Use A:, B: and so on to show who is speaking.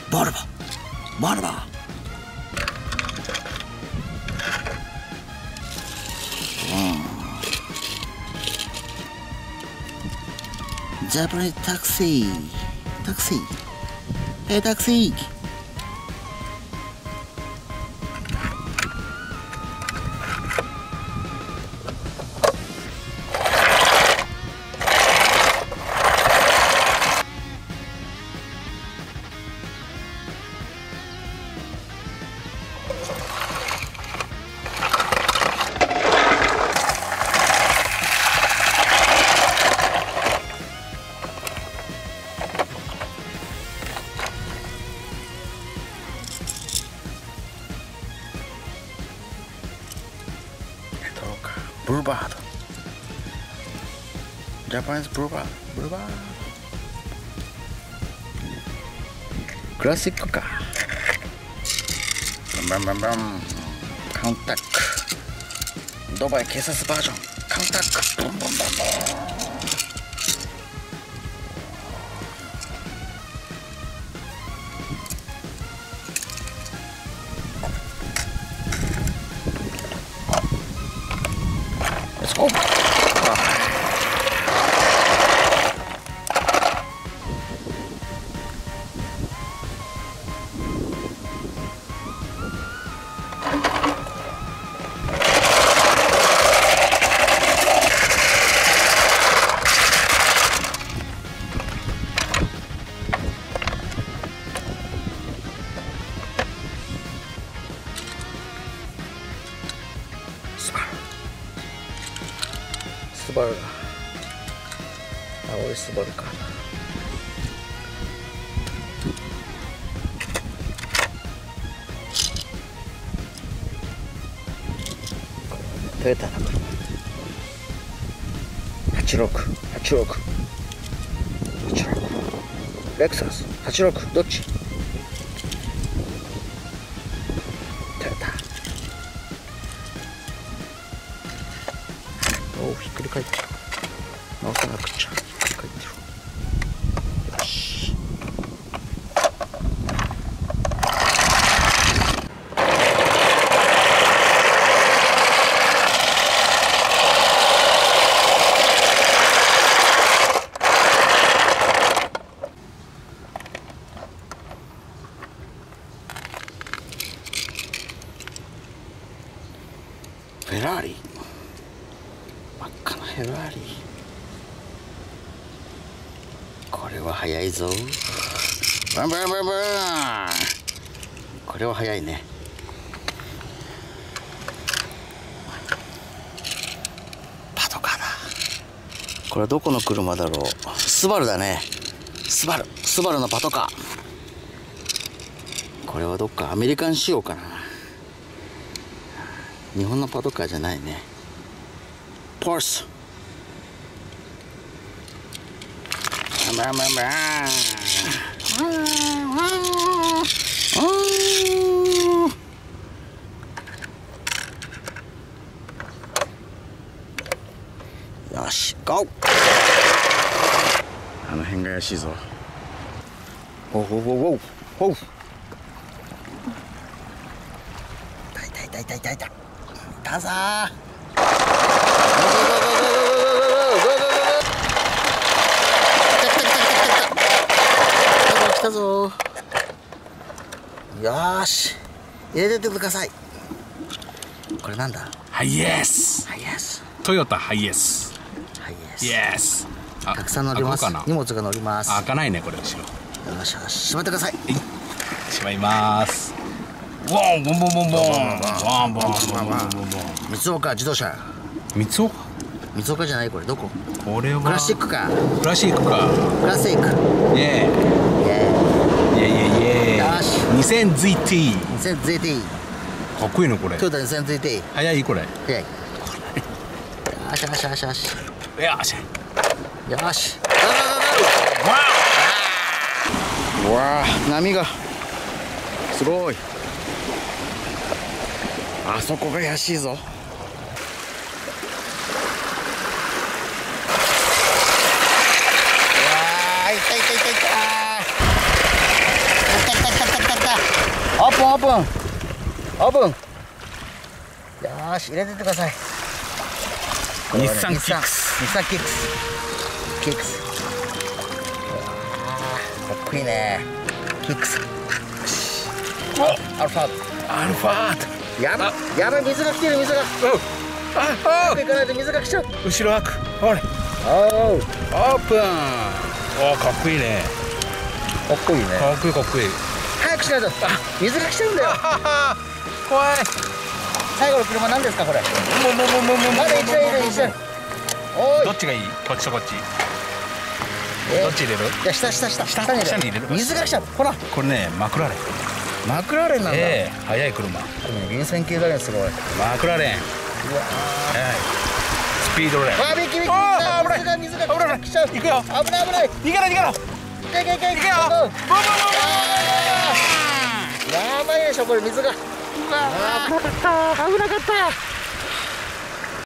A: バルババルバ。ジャパニーズタクシータクシー。タクシー。ブルーバード。ジャパニーズブルーバード。ブルーバード。クラシックか。バンバンバンバン。カウンタック。ドバイ警察バージョン。カウンタック。バンバンバンバン。Let's go.スバルだ。青いスバルか。トヨタの車。86。レクサス86。どっち？トヨタ。おお、ひっくり返ってる。直さなくちゃ。ひっくり返ってる。よし。フェラーリ。真っ赤なフェラーリ。これは速いぞ。バンバンバンバン。これは速いね。パトカーだ。これはどこの車だろう。スバルだね。スバルのパトカー。これはどっかアメリカン仕様かな。日本のパトカーじゃないね。ポース。バンバンバンバン。よし、ゴー。あの辺が怪しいぞ。おうおうおうおうおう。いたぞー。来たぞー。よーし、入れてってください。これなんだ？
B: ハイエース。トヨタハイエース。イエース。
A: たくさん乗ります。荷物が乗ります。
B: 開かないね、これ後ろ。
A: よしよし、閉めてください。
B: しまいます。ボンボンボンボンボンボンボンボンボンボンボン。
A: 三岡自動車。
B: 三岡
A: じゃない、これどこ？
B: これは
A: クラシックか。
B: クラシックか。
A: クラシック。
B: イエーイエーイ。
A: よし。
B: 2000ZT。
A: 2000ZT。
B: かっこいいのこれ。
A: トヨタ 2000ZT。
B: 早いこれ。
A: 早い。よしよしよしよし。
B: よし。
A: よし。うわあ、波がすごい。あそこが怪しいぞ。いたいたいたいた。 プンオープンオープン。よーし入れてってください。
B: 日産キックス。
A: 日産キックス。キックス。かっこいいね。キックス。アルファード。
B: アルファー
A: やばいやばい、水が来てる。水が。
B: ド。
A: 行かないと水が来ちゃう。
B: 後ろ開く。ほれ。
A: おう、
B: オープン。おー、かっこいいね。
A: かっこいいね。
B: かっこいいかっこいい。
A: 早くしないと水が来ちゃうんだよ。
B: 怖い。
A: 最後の車何ですかこれ。まだ一台いる一台。おい。
B: どっちがいい？こっちとこっち。どっち入れる？
A: じゃあ下に
B: 入れる。
A: 水が来ちゃう。ほら。
B: これね、マクラーレン。
A: マクラーレンなんだ。
B: 速い車。
A: 臨戦系だね、すごい。
B: マクラーレン。
A: うわ
B: スピードレン。
A: あ、ビキビキ。水が来ちゃう。
B: 行くよ。
A: 危ない。
B: 逃げろ。
A: いけよ。やばいでしょこれ水が。危なかった。